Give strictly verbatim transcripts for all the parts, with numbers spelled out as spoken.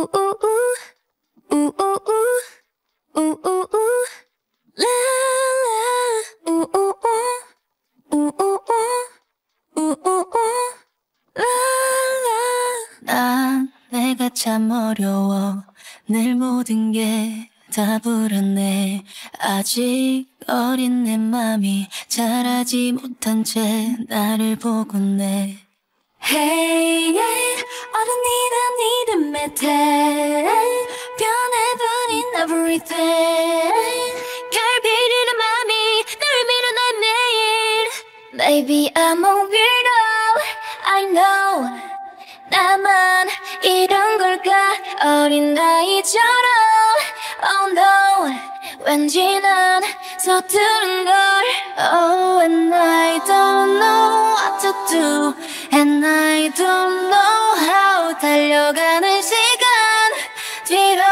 난 내가 참 어려워. 늘 모든 게 다 불안해. 아직 어린 내 맘이 자라지 못한 채 나를 보곤 해. Hey, yeah, 어른이란 이름에 대 변해버린 everything. 결핍이란 맘이 널 밀어내 매일. Baby, I'm a weirdo, I know. 나만 이런 걸까 어린아이처럼. Oh no, 왠지 난 서투른걸. Oh, and I don't know what to do, and I don't know how. 달려가는 시간 뒤로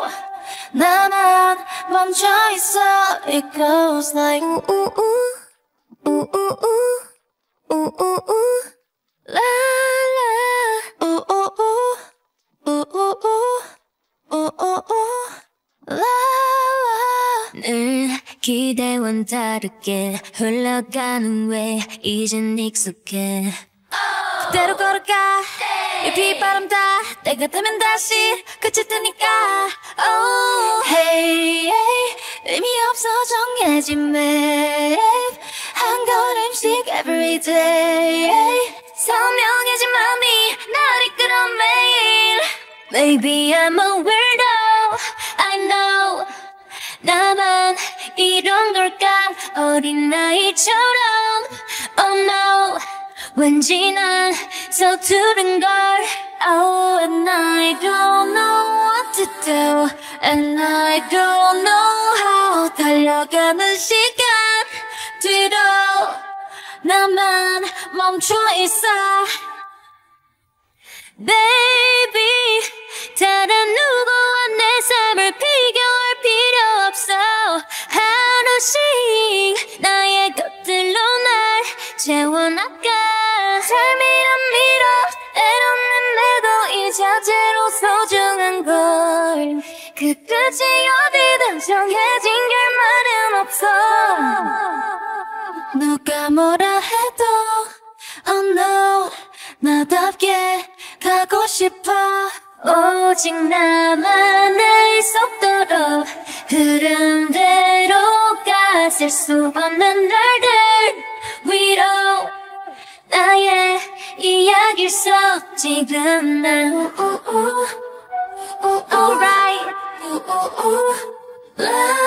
나만 멈춰있어. It goes like ooh ooh ooh, ooh ooh ooh, ooh ooh ooh, la la, ooh ooh ooh, ooh ooh ooh, ooh ooh ooh, la la. 늘 기대와는 다르게 흘러가는 왜 이젠 익숙해. 그대로 걸어가 이 빗바람 다 때가 되면 다시 끝일 테니까. Oh, hey, hey, 의미 없어 정해진 맵 한 걸음씩 every day. 선명해진 맘이 날 이끌어 매일. Maybe I'm a weirdo, I know. 나만 이런 걸까 어린아이처럼. Oh no, 왠지 난 서투른걸. Oh, and I don't know what to do, and I don't know how. 달려가는 시간 뒤로 나만 멈춰있어. Baby, 다른 누구와 내 삶을 비교할 필요 없어. 하루씩 나의 것들로 날 채워나가. 삶이란 미러 때론 내 자체로 소중한 걸. 그 끝이 어디든 정해진 결말은 없어. 누가 뭐라 해도 oh no, 나답게 가고 싶어. 오직 나만의 속도로 흐름대로 가. 셀 수 없는 날들 위로 나의 이야기를 써. 지금 난 alright.